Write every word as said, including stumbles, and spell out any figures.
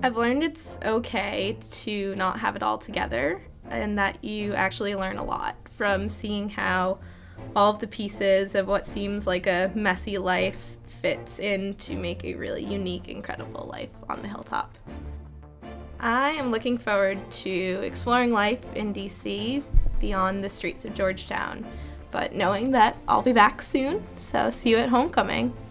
I've learned it's okay to not have it all together and that you actually learn a lot from seeing how all of the pieces of what seems like a messy life fits in to make a really unique, incredible life on the hilltop. I am looking forward to exploring life in D C beyond the streets of Georgetown, but knowing that I'll be back soon, so see you at homecoming.